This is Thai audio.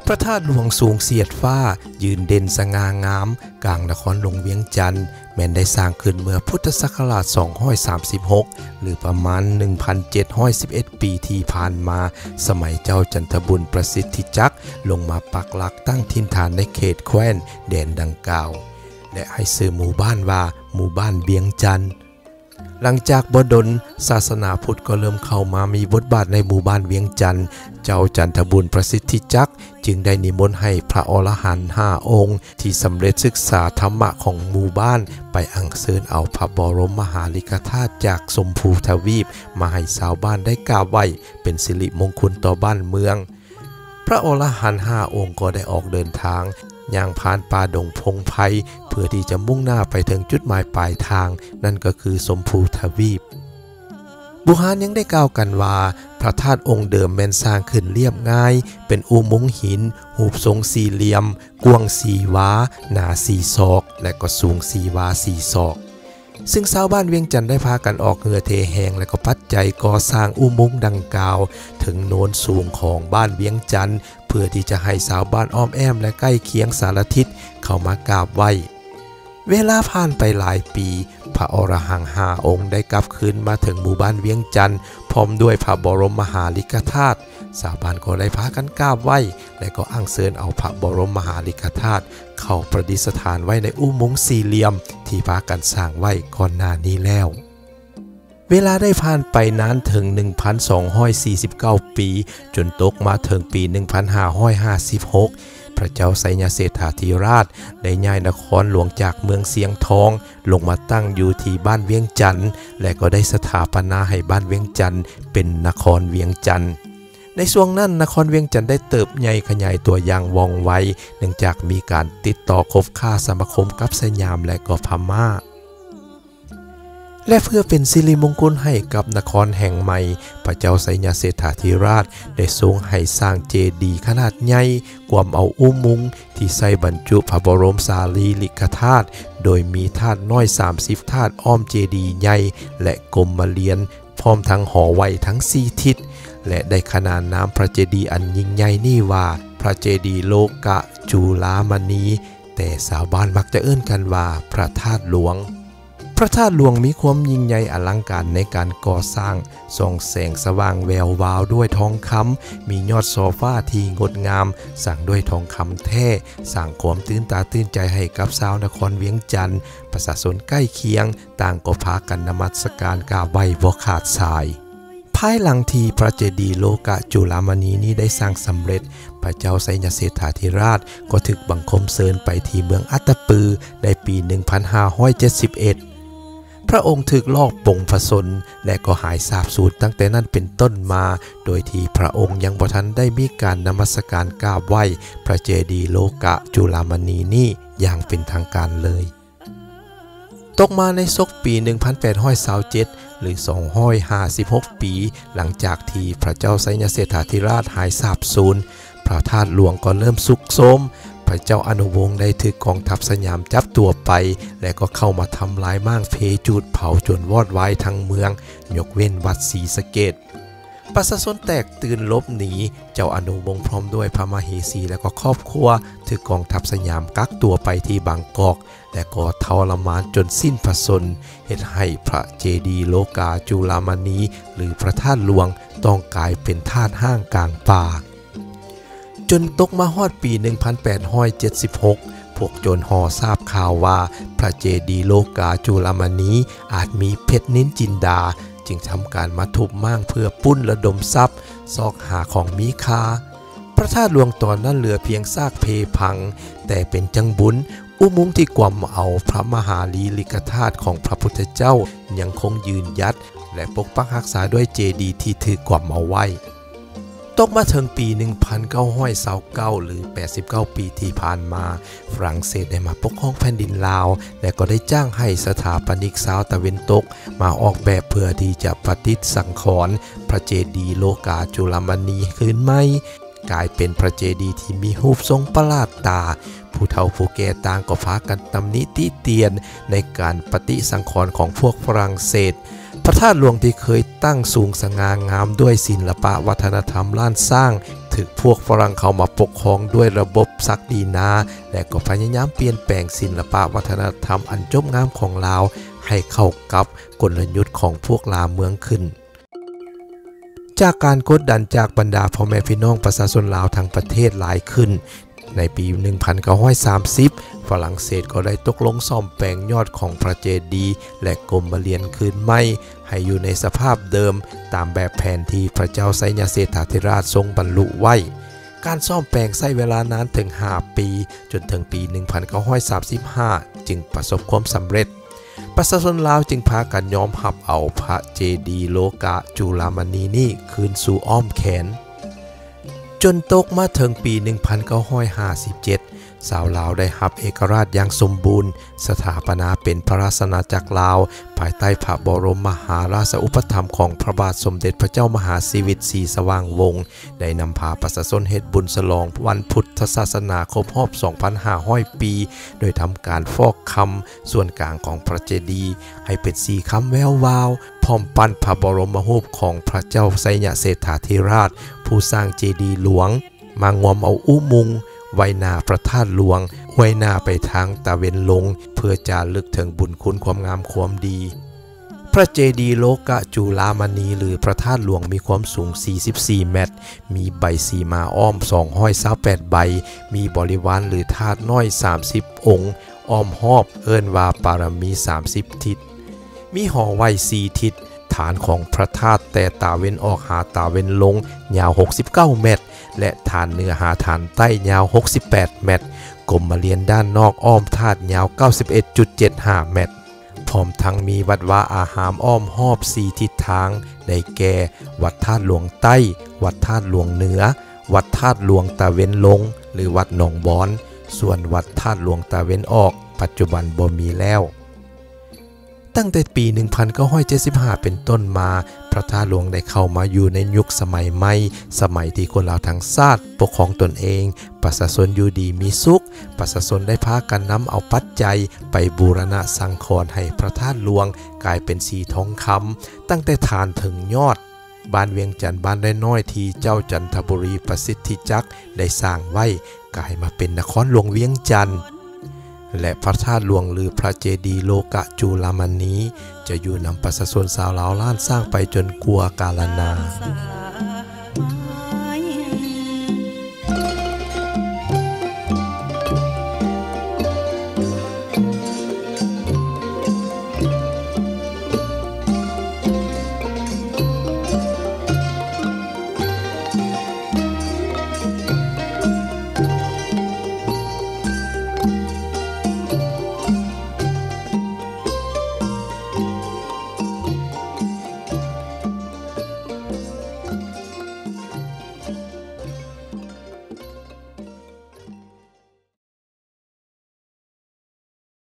พระธาตุหลวงสูงเสียดฟ้ายืนเด่นสง่างามกลางนครหลวงเวียงจันทร์แม้นได้สร้างขึ้นเมื่อพุทธศักราช236หรือประมาณ 1,711 ปีที่ผ่านมาสมัยเจ้าจันทบุญประสิทธิจักรลงมาปักหลักตั้งถิ่นฐานในเขตแคว้นแดนดังกล่าวและให้ชื่อหมู่บ้านว่าหมู่บ้านเวียงจันทร์หลังจากบ่ดลศาสนาพุทธก็เริ่มเข้ามามีบทบาทในหมู่บ้านเวียงจันทร์เจ้าจันทบุญประสิทธิจักรจึงได้นิมนต์ให้พระอรหันต์5 องค์ที่สำเร็จศึกษาธรรมะของหมู่บ้านไปอัญเชิญเอาพระบรมมหาลิกธาตุจากชมพูทวีปมาให้ชาวบ้านได้กราบไหว้เป็นสิริมงคลต่อบ้านเมืองพระอรหันต์5 องค์ก็ได้ออกเดินทางย่างผ่านป่าดงพงไพรเพื่อที่จะมุ่งหน้าไปถึงจุดหมายปลายทางนั่นก็คือชมพูทวีปบุหารยังได้กล่าวกันว่าพระธาตุองค์เดิมแม้นสร้างขึ้นเรียบง่ายเป็นอุโมงค์หินรูปทรงสี่เหลี่ยมกว้าง4 วาหนา4 ศอกและก็สูง4 วา4 ศอกซึ่งชาวบ้านเวียงจันทร์ได้พากันออกเหงื่อเทแหงและก็ปัจจัยก่อสร้างอุโมงค์ดังกล่าวถึงโน้นสูงของบ้านเวียงจันทร์เพื่อที่จะให้ชาวบ้านอ้อมแอมและใกล้เคียงสารทิศเข้ามากราบไหว้เวลาผ่านไปหลายปีพระอรหันต์5 องค์ได้กลับคืนมาถึงหมู่บ้านเวียงจันทร์พร้อมด้วยพระบรมมหาลิกธาตุชาวบ้านก็ได้พากันกราบไหว้และก็อัญเชิญเอาพระบรมมหาลิกธาตุเข้าประดิษฐานไว้ในอุโมงค์สี่เหลี่ยมที่พากันสร้างไว้ก่อนหน้านี้แล้วเวลาได้ผ่านไปนานถึง 1,249 ปีจนตกมาถึงปี 1556 พระเจ้าไสยเสถาธิราชได้ย้ายนครหลวงจากเมืองเสียงทองลงมาตั้งอยู่ที่บ้านเวียงจันทร์และก็ได้สถาปนาให้บ้านเวียงจันทร์เป็นนครเวียงจันทร์ในช่วงนั้นนครเวียงจันทร์ได้เติบใหญ่ขยายตัวอย่างว่องไวเนื่องจากมีการติดต่อคบค้าสมาคมกับสยามและก็พม่าและเพื่อเป็นสิริมงคลให้กับนครแห่งใหม่พระเจ้าไสยเสถาธิราชได้ทรงให้สร้างเจดีย์ขนาดใหญ่กวมเอาอุโมงค์ที่ใส่บรรจุพระบรมสารีริกธาตุโดยมีธาตุน้อย30 ธาตุอ้อมเจดีย์ใหญ่และกรมเลียนพร้อมทั้งหอไว้ทั้ง4 ทิศและได้ขนานนามพระเจดีย์อันยิ่งใหญ่นี่ว่าพระเจดีย์โลกะจุฬามณีแต่ชาวบ้านมักจะเอิ้นกันว่าพระธาตุหลวงพระธาตุหลวงมีความยิ่งใหญ่อลังการในการก่อสร้างส่องแสงสว่างแวววาวด้วยทองคำมียอดโซฟาที่งดงามสร้างด้วยทองคำแท้สร้างความตื่นตาตื่นใจให้กับชาวนครเวียงจันทร์ประชาชนใกล้เคียงต่างก็พากันนมัสการกราบไหว้บ่ขาดสายภายหลังที่พระเจดีย์โลกะจุฬามณีนี้ได้สร้างสำเร็จพระเจ้าไสยเสถาธิราชก็ถึกบังคมเชิญไปที่เมืองอัตตปือในปี 1571พระองค์ถึกลอบปงผสนและก็หายสาบสูญตั้งแต่นั้นเป็นต้นมาโดยที่พระองค์ยังบ่ทันได้มีการนมัสการกราบไหว้พระเจดีย์โลกะจุฬามณีนี้อย่างเป็นทางการเลยตกมาในศกปี 1827 หรือ 256 ปีหลังจากที่พระเจ้าไสยเสถาธิราชหายสาบสูญพระธาตุหลวงก็เริ่มสุกโทรมพระเจ้าอนุวงศ์ได้ถูกกองทัพสยามจับตัวไปและก็เข้ามาทำลายม่างเพจูดเผาจนวอดวายทั้งเมืองยกเว้นวัดศรีสะเกษประชาชนแตกตื่นลบหนีเจ้าอนุวงศ์พร้อมด้วยพระมเหสีและก็ครอบครัวถูกกองทัพสยามกักตัวไปที่บางกอกและก็ทรมานจนสิ้นพระชนม์เฮ็ดให้พระเจดีย์โลกาจุฬามณีหรือพระธาตุหลวงต้องกลายเป็นธาตุห้างกลางป่าจนตกมาฮอดปี 1876 พวกโจรห่อทราบข่าวว่าพระเจดีย์โลกาจุฬามณีอาจมีเพชรนินจินดาจึงทำการมาทุบม่างเพื่อปุ้นระดมทรัพย์ซอกหาของมีค่าพระธาตุหลวงตอนนั้นเหลือเพียงซากเพพังแต่เป็นจังบุญอุโมงค์ที่กวมเอาพระมหาลีลิกธาตุของพระพุทธเจ้ายังคงยืนยัดและปกปักรักษาด้วยเจดีย์ที่ถือกวมเอาไว้ตกมาถึงปี 1929 หรือ 89 ปีที่ผ่านมาฝรั่งเศสได้มาปกครองแผ่นดินลาวและก็ได้จ้างให้สถาปนิกชาวตะวันตกมาออกแบบเพื่อที่จะประดิษฐ์สังขรณ์พระเจดีย์โลกาจุฬามณีขึ้นใหม่กลายเป็นพระเจดีย์ที่มีรูปทรงประหลาดตาผู้เฒ่าผู้แก่ต่างก็พากันตำหนิติเตียนในการปฏิสังขรณ์ของพวกฝรั่งเศสพระธาตุหลวงที่เคยตั้งสูงสง่างามด้วยศิลปะวัฒนธรรมล้านสร้างถถึกพวกฝรั่งเข้ามาปกครองด้วยระบบศักดินาและก็พยายามเปลี่ยนแปลงศิลปะวัฒนธรรมอันจบงามของลาวให้เข้ากับกลยุทธ์ของพวกลาเมืองขึ้นจากการกดดันจากบรรดาพ่อแม่พี่น้องประชาชนลาวทั้งประเทศหลายขึ้นในปี 1930 ฝรั่งเศสก็ได้ตกลงซ่อมแปลงยอดของพระเจดีย์และกรมเรียนคืนใหม่ให้อยู่ในสภาพเดิมตามแบบแผนที่พระเจ้าไสยเศรษฐาธิราชทรงบรรลุไว้การซ่อมแปลงใช้เวลานานถึง 5 ปีจนถึงปี 1935 จึงประสบความสำเร็จประชาชนลาวจึงพากันยอมรับเอาพระเจดีย์โลกะจุฬามณีนี้คืนสู่อ้อมแขนจนตกมาถึงปี 1957 สาวลาวได้รับเอกราชอย่างสมบูรณ์สถาปนาเป็นพระราชอาณาจักรลาวภายใต้พระบรมมหาราชอุปถัมภ์ของพระบาทสมเด็จพระเจ้ามหาสีวิตศรีสว่างวงศ์ได้นำพาประชาชนเฮ็ดบุญฉลองวันพุทธศาสนาครบรอบ 2,500 ปี โดยทำการฟอกคำส่วนกลางของพระเจดีย์ให้เป็นสีคำแวววาวพร้อมปั้นพระบรมรูปของพระเจ้าไสยเศรษฐาธิราชผู้สร้างเจดีย์หลวงมางวมเอาอุมุงไว้หน้าพระธาตุหลวงห้วยหน้าไปทางตะเวนลงเพื่อจะลึกถึงบุญคุณความงามความดีพระเจดีย์โลกะจุฬามณีหรือพระธาตุหลวงมีความสูง 44 เมตรมีใบสีมาอ้อม228 ใบมีบริวารหรือธาตุน้อย30 องค์อ้อมรอบเอิ้นว่าปารมี30 ทิศมีหอไว้4 ทิศฐานของพระธาตุแต่ตาเว้นออกหาตาเว้นลงยาว69 เมตรและฐานเหนือหาฐานใต้ยาว68 เมตรกรมเรียนด้านนอกอ้อมธาตุยาว 91.75 เมตรพร้อมทั้งมีวัดวาอาหามอ้อมรอบ4ทิศทางได้แก่วัดธาตุหลวงใต้วัดธาตุหลวงเหนือวัดธาตุหลวงตะเวนลงหรือวัดหนองบอนส่วนวัดธาตุหลวงตะเวนออกปัจจุบันบ่มีแล้วตั้งแต่ปี 1975 เป็นต้นมาพระธาตุหลวงได้เข้ามาอยู่ในยุคสมัยใหม่สมัยที่คนลาวทั้งชาติปกครองตนเองประชาชนอยู่ดีมีสุขประชาชนได้พากันนำเอาปัจจัยไปบูรณะสังขรณ์ให้พระธาตุหลวงกลายเป็นสีทองคำตั้งแต่ฐานถึงยอดบ้านเวียงจันทน์บ้านได้น้อยที่เจ้าจันทบุรีประสิทธิจักรได้สร้างไว้กลายมาเป็นนครหลวงเวียงจันทน์และพระธาตุหลวงหรือพระเจดีย์โลกะจุฬามณีจะอยู่นำประชาชนชาวลาวล้านสร้างไปจนกลัวกาลนาน